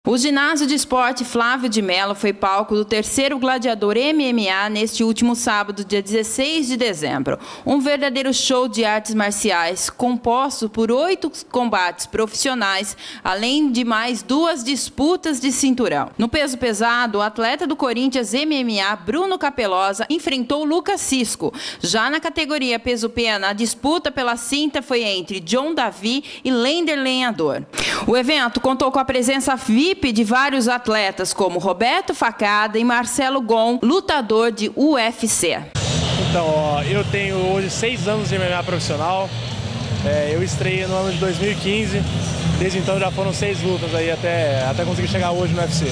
O ginásio de esporte Flávio de Mello foi palco do terceiro Gladiador MMA neste último sábado, dia 16 de dezembro. Um verdadeiro show de artes marciais, composto por 8 combates profissionais, além de mais 2 disputas de cinturão. No peso pesado, o atleta do Corinthians MMA, Bruno Capelosa, enfrentou Lucas Cisco. Já na categoria peso-pena, a disputa pela cinta foi entre John Davi e Lender Lenhador. O evento contou com a presença VIP de vários atletas, como Roberto Facada e Marcelo Gon, lutador de UFC. Então, eu tenho hoje 6 anos de MMA profissional. Eu estreiei no ano de 2015. Desde então já foram 6 lutas aí até conseguir chegar hoje no UFC.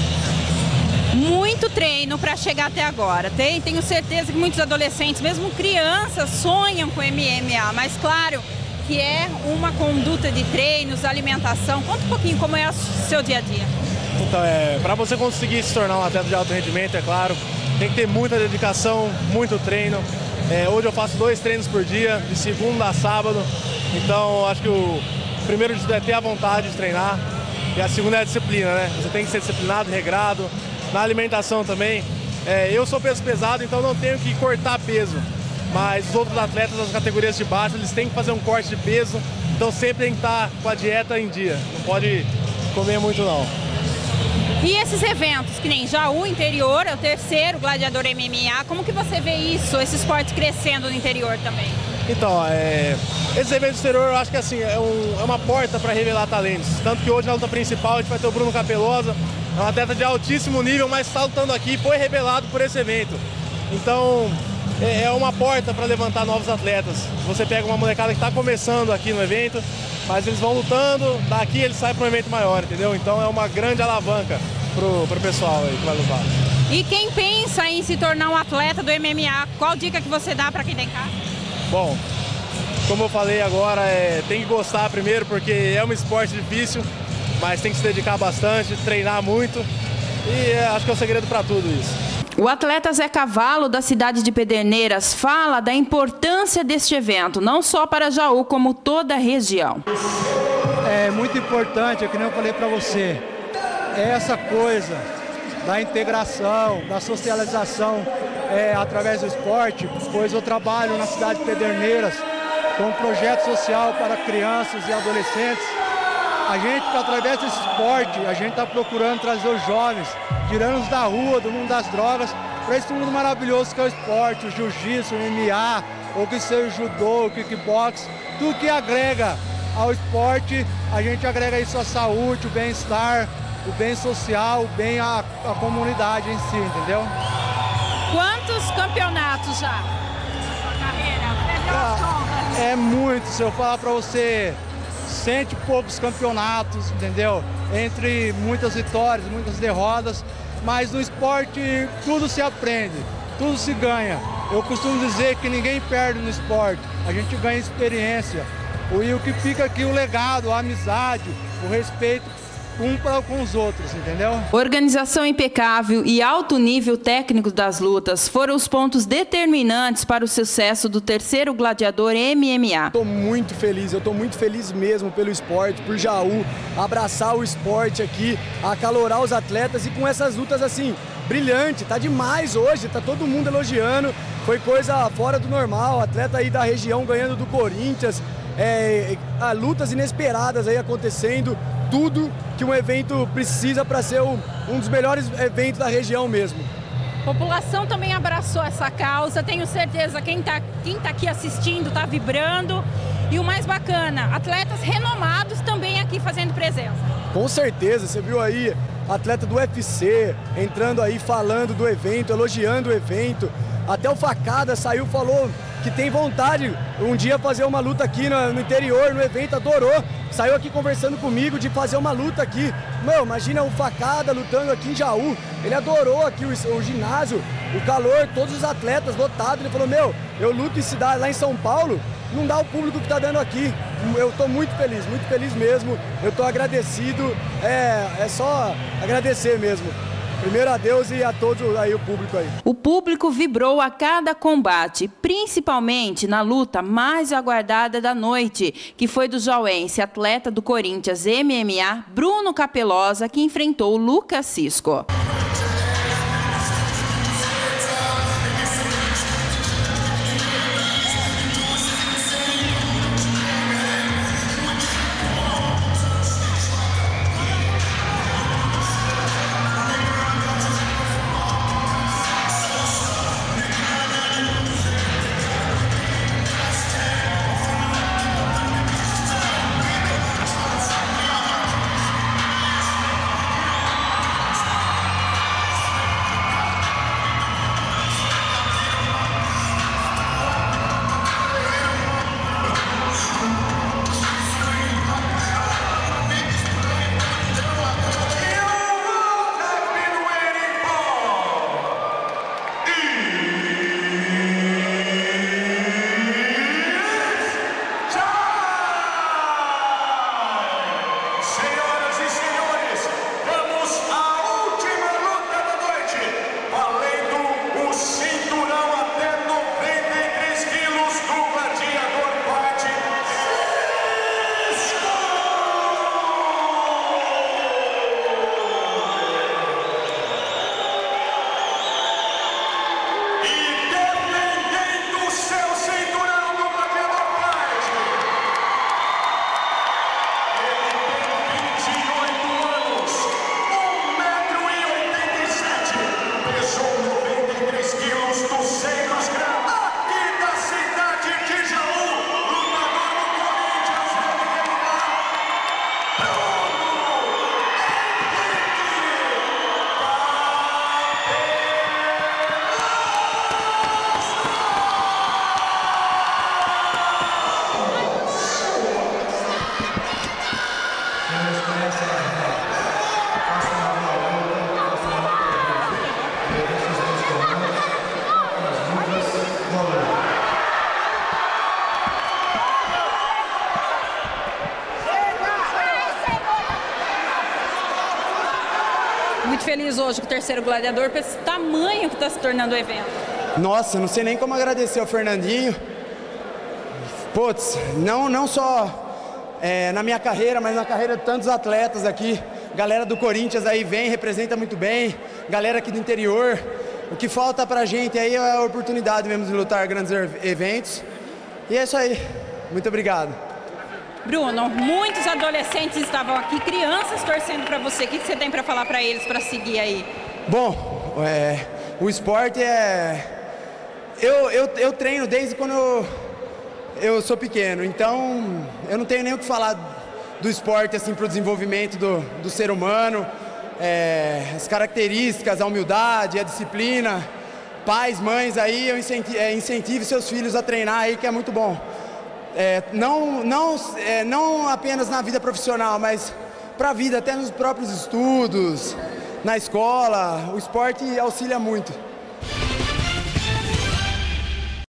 Muito treino para chegar até agora. Tenho certeza que muitos adolescentes, mesmo crianças, sonham com MMA, mas claro que é uma conduta de treinos, alimentação. Conta um pouquinho como é o seu dia a dia. Então, para você conseguir se tornar um atleta de alto rendimento, é claro, tem que ter muita dedicação, muito treino. Hoje eu faço 2 treinos por dia, de segunda a sábado. Então, acho que o primeiro de tudo é ter a vontade de treinar. E a segunda é a disciplina, né? Você tem que ser disciplinado, regrado. Na alimentação também. Eu sou peso pesado, então não tenho que cortar peso. Mas os outros atletas das categorias de baixo, eles têm que fazer um corte de peso, então sempre tem que estar com a dieta em dia, não pode comer muito não. E esses eventos, que nem Jaú, interior, é o terceiro Gladiador MMA, como que você vê isso, esse esporte crescendo no interior também? Então, esses eventos do exterior eu acho que assim, é uma porta para revelar talentos, tanto que hoje na luta principal a gente vai ter o Bruno Capelosa, é um atleta de altíssimo nível, mas está lutando aqui e foi revelado por esse evento. Então, é uma porta para levantar novos atletas. Você pega uma molecada que está começando aqui no evento, mas eles vão lutando, daqui eles saem para um evento maior, entendeu? Então é uma grande alavanca pro pessoal aí que vai lutar. E quem pensa em se tornar um atleta do MMA, qual dica que você dá para quem está em casa? Bom, como eu falei agora, tem que gostar primeiro, porque é um esporte difícil, mas tem que se dedicar bastante, treinar muito, e acho que é o segredo para tudo isso. O atleta Zé Cavalo, da cidade de Pederneiras, fala da importância deste evento, não só para Jaú, como toda a região. É muito importante, que nem eu falei para você, essa coisa da integração, da socialização através do esporte, pois eu trabalho na cidade de Pederneiras com um projeto social para crianças e adolescentes. A gente, através desse esporte, a gente está procurando trazer os jovens, tirando-os da rua, do mundo das drogas, para esse mundo maravilhoso que é o esporte, o jiu-jitsu, o MMA, ou que seja o judô, o kickbox, tudo que agrega ao esporte, a gente agrega isso à saúde, o bem-estar, o bem social, o bem à comunidade em si, entendeu? Quantos campeonatos já na sua carreira? É muito, se eu falar para você, 100 e poucos campeonatos, entendeu? Entre muitas vitórias, muitas derrotas, mas no esporte tudo se aprende, tudo se ganha. Eu costumo dizer que ninguém perde no esporte, a gente ganha experiência. E o que fica aqui, o legado, a amizade, o respeito para com os outros, entendeu? Organização impecável e alto nível técnico das lutas foram os pontos determinantes para o sucesso do terceiro Gladiador MMA. Estou muito feliz, eu estou muito feliz mesmo pelo esporte, por Jaú, abraçar o esporte aqui, acalorar os atletas e com essas lutas assim, brilhante, tá demais hoje, tá todo mundo elogiando, foi coisa fora do normal, atleta aí da região ganhando do Corinthians, lutas inesperadas aí acontecendo, tudo que um evento precisa para ser um dos melhores eventos da região mesmo. A população também abraçou essa causa, tenho certeza, quem tá aqui assistindo está vibrando. E o mais bacana, atletas renomados também aqui fazendo presença. Com certeza, você viu aí atleta do UFC entrando aí falando do evento, elogiando o evento. Até o Facada saiu, falou que tem vontade um dia fazer uma luta aqui no interior, no evento, adorou. Saiu aqui conversando comigo de fazer uma luta aqui. Meu, imagina o Facada lutando aqui em Jaú. Ele adorou aqui o ginásio, o calor, todos os atletas lotados. Ele falou, meu, eu luto em cidade lá em São Paulo, não dá o público que tá dando aqui. Eu tô muito feliz mesmo. Eu tô agradecido, é só agradecer mesmo. Primeiro a Deus e a todos aí, o público aí. O público vibrou a cada combate, principalmente na luta mais aguardada da noite, que foi do jauense atleta do Corinthians MMA, Bruno Capelosa, que enfrentou Lucas Cisco. Muito feliz hoje com o terceiro gladiador, por esse tamanho que está se tornando o evento. Nossa, não sei nem como agradecer ao Fernandinho. Putz, não só na minha carreira, mas na carreira de tantos atletas aqui. Galera do Corinthians aí vem, representa muito bem. Galera aqui do interior. O que falta pra gente aí é a oportunidade mesmo de lutar grandes eventos. E é isso aí. Muito obrigado. Bruno, muitos adolescentes estavam aqui, crianças torcendo para você. O que você tem para falar para eles, para seguir aí? Bom, o esporte Eu treino desde quando eu sou pequeno, então eu não tenho nem o que falar do esporte assim, para o desenvolvimento do ser humano, as características, a humildade, a disciplina. Pais, mães, aí eu incentive seus filhos a treinar aí, que é muito bom. Não apenas na vida profissional, mas para a vida, até nos próprios estudos, na escola, o esporte auxilia muito.